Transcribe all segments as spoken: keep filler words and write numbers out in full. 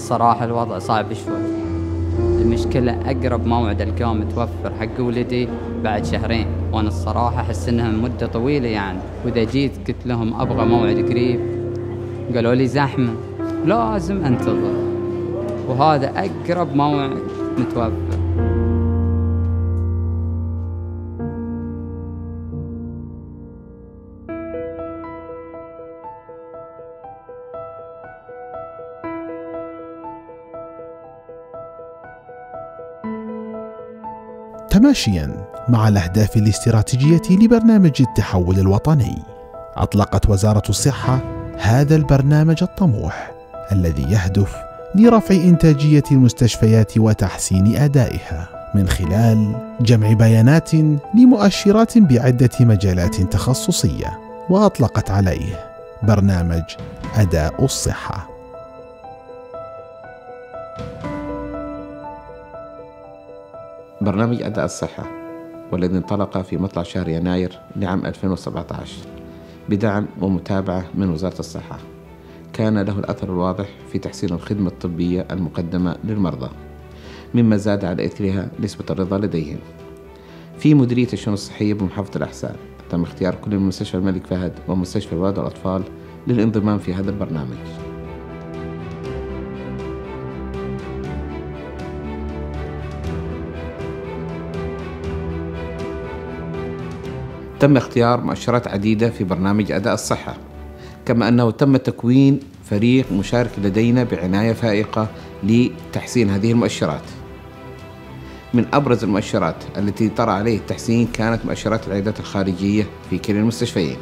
الصراحة الوضع صعب شوي. المشكلة أقرب موعد ألقاه متوفر حق ولدي بعد شهرين، وأنا الصراحة أحس إنها مدة طويلة يعني. وإذا جيت قلت لهم أبغى موعد قريب قالوا لي زحمة لازم أنتظر، وهذا أقرب موعد متوفر. تماشيا مع الأهداف الاستراتيجية لبرنامج التحول الوطني، أطلقت وزارة الصحة هذا البرنامج الطموح الذي يهدف لرفع إنتاجية المستشفيات وتحسين أدائها من خلال جمع بيانات لمؤشرات بعدة مجالات تخصصية، وأطلقت عليه برنامج أداء الصحة. برنامج أداء الصحة والذي انطلق في مطلع شهر يناير لعام ألفين وسبعة عشر بدعم ومتابعة من وزارة الصحة، كان له الأثر الواضح في تحسين الخدمة الطبية المقدمة للمرضى، مما زاد على إثرها نسبة الرضا لديهم. في مديرية الشؤون الصحية بمحافظة الأحساء تم اختيار كل من مستشفى الملك فهد ومستشفى الولد والأطفال للانضمام في هذا البرنامج. تم اختيار مؤشرات عديدة في برنامج أداء الصحة، كما أنه تم تكوين فريق مشارك لدينا بعناية فائقة لتحسين هذه المؤشرات. من أبرز المؤشرات التي طرأ عليه التحسين كانت مؤشرات العيادات الخارجية في كلا المستشفيين.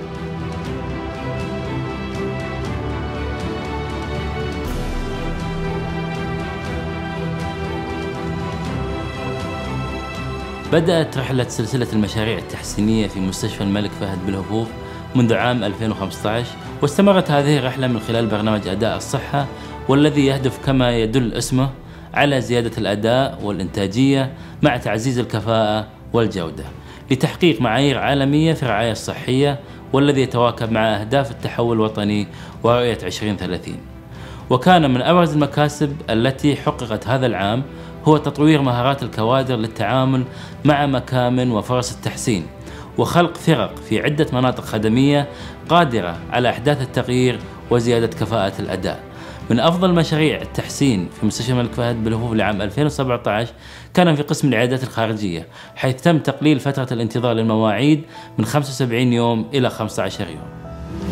بدأت رحلة سلسلة المشاريع التحسينية في مستشفى الملك فهد بالهفوف منذ عام ألفين وخمسة عشر، واستمرت هذه الرحلة من خلال برنامج أداء الصحة، والذي يهدف كما يدل اسمه على زيادة الأداء والإنتاجية مع تعزيز الكفاءة والجودة لتحقيق معايير عالمية في الرعاية الصحية، والذي يتواكب مع أهداف التحول الوطني ورؤية عشرين ثلاثين. وكان من أبرز المكاسب التي حققت هذا العام هو تطوير مهارات الكوادر للتعامل مع مكامن وفرص التحسين، وخلق فرق في عدة مناطق خدمية قادرة على إحداث التغيير وزيادة كفاءة الأداء. من أفضل مشاريع التحسين في مستشفى الملك فهد بالهفوف لعام ألفين وسبعة عشر كان في قسم العيادات الخارجية، حيث تم تقليل فترة الانتظار للمواعيد من خمسة وسبعين يوم إلى خمسة عشر يوم.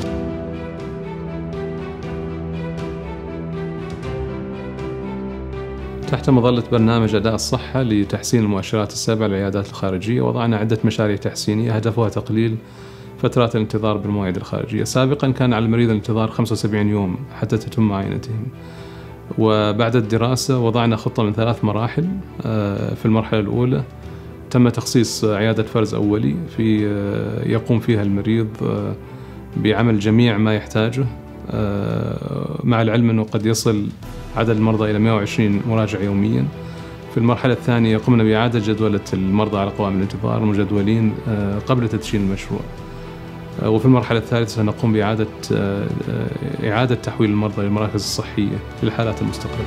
تحت مظلة برنامج أداء الصحة لتحسين المؤشرات السابعة للعيادات الخارجية، وضعنا عدة مشاريع تحسينية هدفها تقليل فترات الانتظار بالمواعيد الخارجية. سابقا كان على المريض الانتظار خمسة وسبعين يوم حتى تتم معاينتهم، وبعد الدراسة وضعنا خطة من ثلاث مراحل. في المرحلة الأولى تم تخصيص عيادة فرز أولي في يقوم فيها المريض بعمل جميع ما يحتاجه، مع العلم أنه قد يصل عدد المرضى إلى مئة وعشرين مراجع يوميا. في المرحلة الثانية قمنا بإعادة جدولة المرضى على قوائم الانتظار المجدولين قبل تدشين المشروع. وفي المرحلة الثالثة سنقوم بإعادة إعادة تحويل المرضى للمراكز الصحية للحالات المستقرة.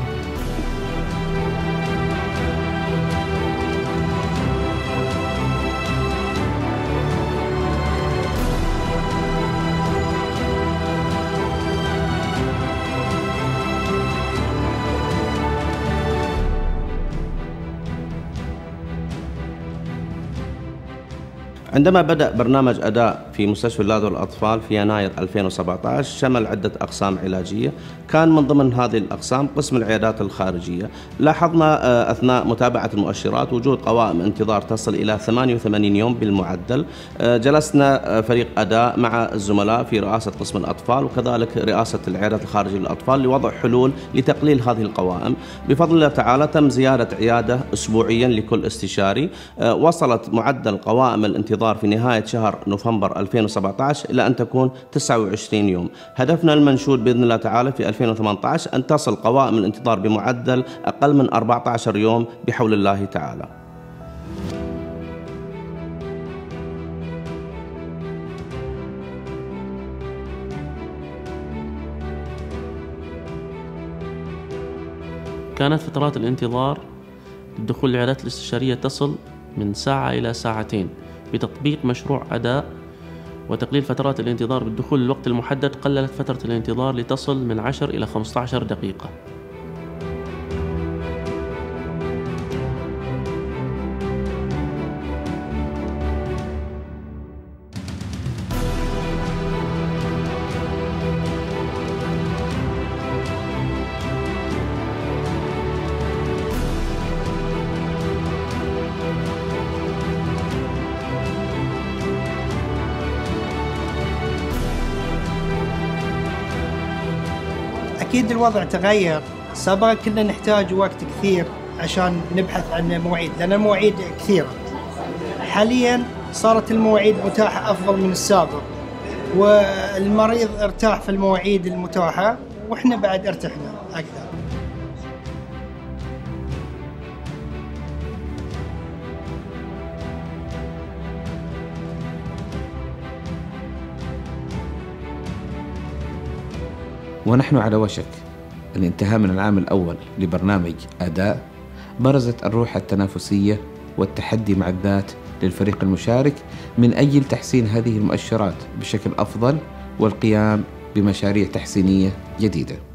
عندما بدأ برنامج أداء في مستشفى الولادة والأطفال في يناير ألفين وسبعة عشر شمل عدة أقسام علاجية، كان من ضمن هذه الأقسام قسم العيادات الخارجية. لاحظنا أثناء متابعة المؤشرات وجود قوائم انتظار تصل إلى ثمانية وثمانين يوم بالمعدل. جلسنا فريق أداء مع الزملاء في رئاسة قسم الأطفال وكذلك رئاسة العيادات الخارجية للأطفال لوضع حلول لتقليل هذه القوائم. بفضل الله تعالى تم زيادة عيادة أسبوعيا لكل استشاري. وصلت معدل قوائم الانتظار في نهاية شهر نوفمبر ألفين وسبعة عشر إلى أن تكون تسعة وعشرين يوم. هدفنا المنشود بإذن الله تعالى في ألفين وثمانية عشر أن تصل قوائم الانتظار بمعدل أقل من أربعة عشر يوم بحول الله تعالى. كانت فترات الانتظار للدخول للعيادات الاستشارية تصل من ساعة إلى ساعتين. بتطبيق مشروع أداء وتقليل فترات الانتظار بالدخول للوقت المحدد قللت فترة الانتظار لتصل من عشر إلى خمسة عشر دقيقة. أكيد الوضع تغير. سابقا كنا نحتاج وقت كثير عشان نبحث عن مواعيد، لأن المواعيد كثيرة. حاليا صارت المواعيد متاحة أفضل من السابق، والمريض ارتاح في المواعيد المتاحة، وإحنا بعد ارتحنا أكثر. ونحن على وشك الانتهاء من العام الأول لبرنامج أداء، برزت الروح التنافسية والتحدي مع الذات للفريق المشارك من أجل تحسين هذه المؤشرات بشكل أفضل والقيام بمشاريع تحسينية جديدة.